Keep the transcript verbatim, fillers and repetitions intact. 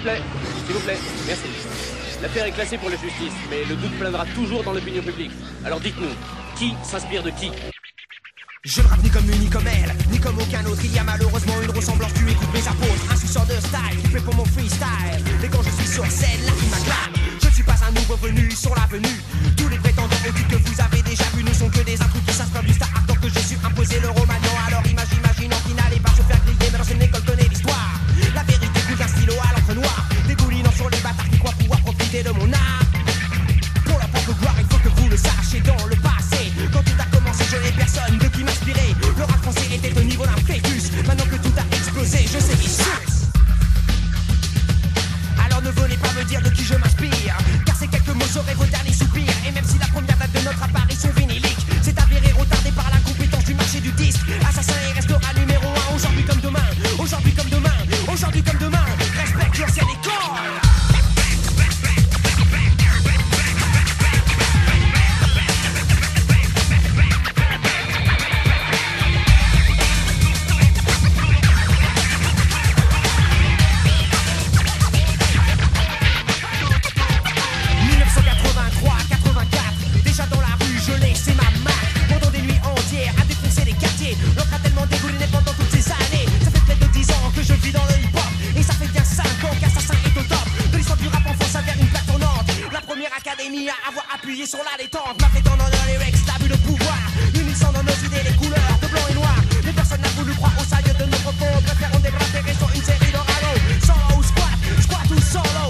plaît, s'il vous plaît, merci. L'affaire est classée pour la justice, mais le doute planera toujours dans l'opinion publique. Alors dites-nous, qui s'inspire de qui? Je ne rappe ni comme lui, ni comme elle, ni comme aucun autre. Il y a malheureusement une ressemblance, tu écoutes mes apôtres. Un suceur de style, qui fait pour mon freestyle. Et quand je suis sur scène, la rime m'acclame. Je ne suis pas un nouveau venu sur l'avenue. Tous les prétendants au titre que vous avez déjà vu ne sont que des intrus qui s'inspirent du star art. Donc que j'ai su imposer le romagnon. Alors imagine, imagine en finale et va se faire griller. Mais dans une école connaît l'histoire. La vérité coule d'un stylo à l'encre noire. Dégoulinant sur les bâtards qui croient pouvoir profiter de mon art. Pour leur propre gloire, il faut que vous le sachiez dans le passé. Quand tout a commencé, je n'ai personne de qui m'inspirer. Le rap français était au niveau d'un fœtus. Maintenant que tout a explosé, je sais qui suce. Alors ne venez pas me dire de qui je m'inspire, car ces quelques mots seraient vos derniers soupirs. Et même si la première date de notre apparition vinylique s'est avérée retardée par l'incompétence du marché du disque, Assassin et restera numéro un aujourd'hui comme demain. Aujourd'hui comme demain, aujourd'hui comme demain. Respecte l'ancienne école. L'autre a tellement dégouliné pendant toutes ces années. Ça fait près de dix ans que je vis dans le hip-hop. Et ça fait bien cinq ans qu'Assassin est au top de l'histoire du rap en France vers une plaque tournante. La première académie à avoir appuyé sur la détente m'a fait tendre dans les lyrics, l'abus de pouvoir. Unissant dans nos idées les couleurs de blanc et noir. Mais personne n'a voulu croire au sérieux de nos propos. Préférons dégrader sur une série de radeaux. Solo ou squat, squat ou solo.